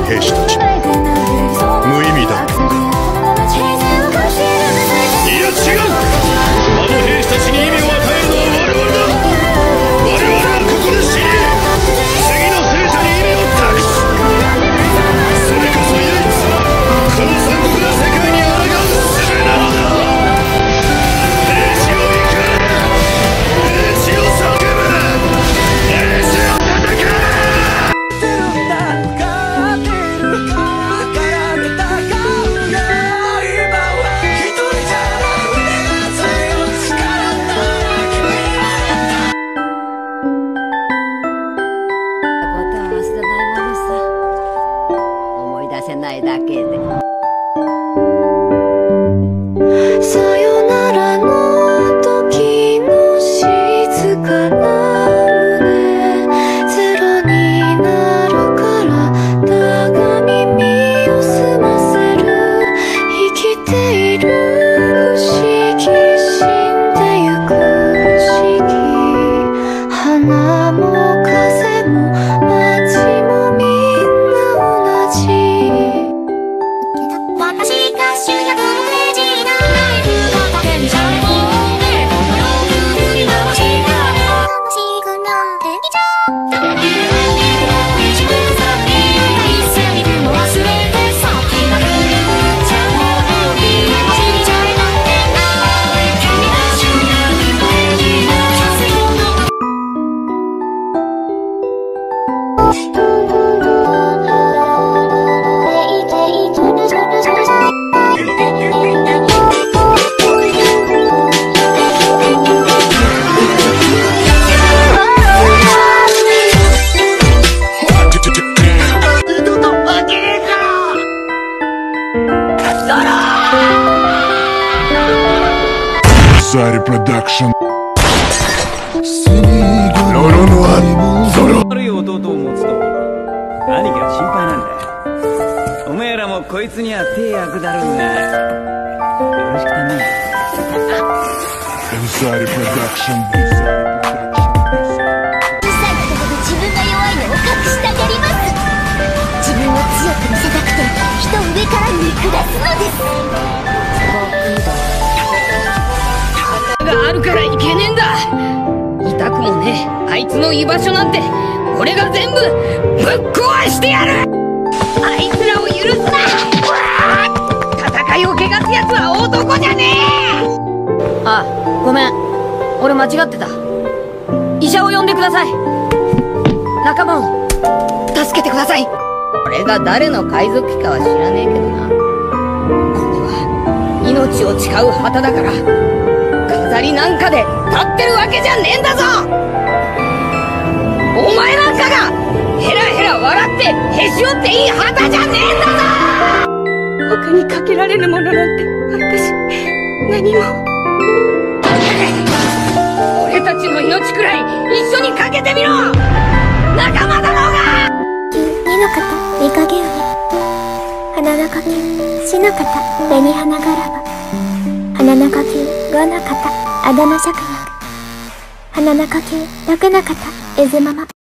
兵士たち、無意味だったのか。いや違う、あの兵士たちに意味を与えるのは我々だ。我々はここで死に、次の生者に意味を託す。それこそ唯一この残酷な世界に抗う術なのだ。兵士を怒れ、兵士を叫ぶ、兵士を戦え。 思い出せないだけで。 さよならの時の静かな胸、ゼロになるからだが耳を澄ませる。生きている不思議、死んでゆく不思議。花も風も街もみんな同じ。私が主役のページになる。ナイフが盾にしゃれ込んでこの世を振り回した楽しくなってきちゃった。自分さえ一切分も忘れてさっきまでちゃんと見えちっちゃいなってない君が主役のページになる。 Production ロロノアゾロ。 悪い弟を持つと兄貴は心配なんだ。お前らもこいつには手役立るんだ。よろしく頼む。 Inside Production 小さいことで自分が弱いのを隠したがります。自分を強く見せたくて人を上から見下すのです。 があるからいけねえんだ。痛くもねえあいつの居場所なんて俺が全部ぶっ壊してやる。あいつらを許すな。戦いを汚すやつは男じゃねえ。あ、ごめん、俺間違ってた。医者を呼んでください。仲間を助けてください。俺が誰の海賊機かは知らねえけどな、これは命を誓う旗だから飾りなんかで立ってるわけじゃねえんだぞ。お前なんかがヘラヘラ笑ってへし折っていい旗じゃねえんだぞ。 他にかけられるものなんて私何も。 俺たちの命くらい一緒にかけてみろ、仲間だろうが。 二の方イカゲウニ、花の呼吸死の方紅花柄葉、花の呼吸五の方あだ名芍薬、花の呼吸六の方うずまま。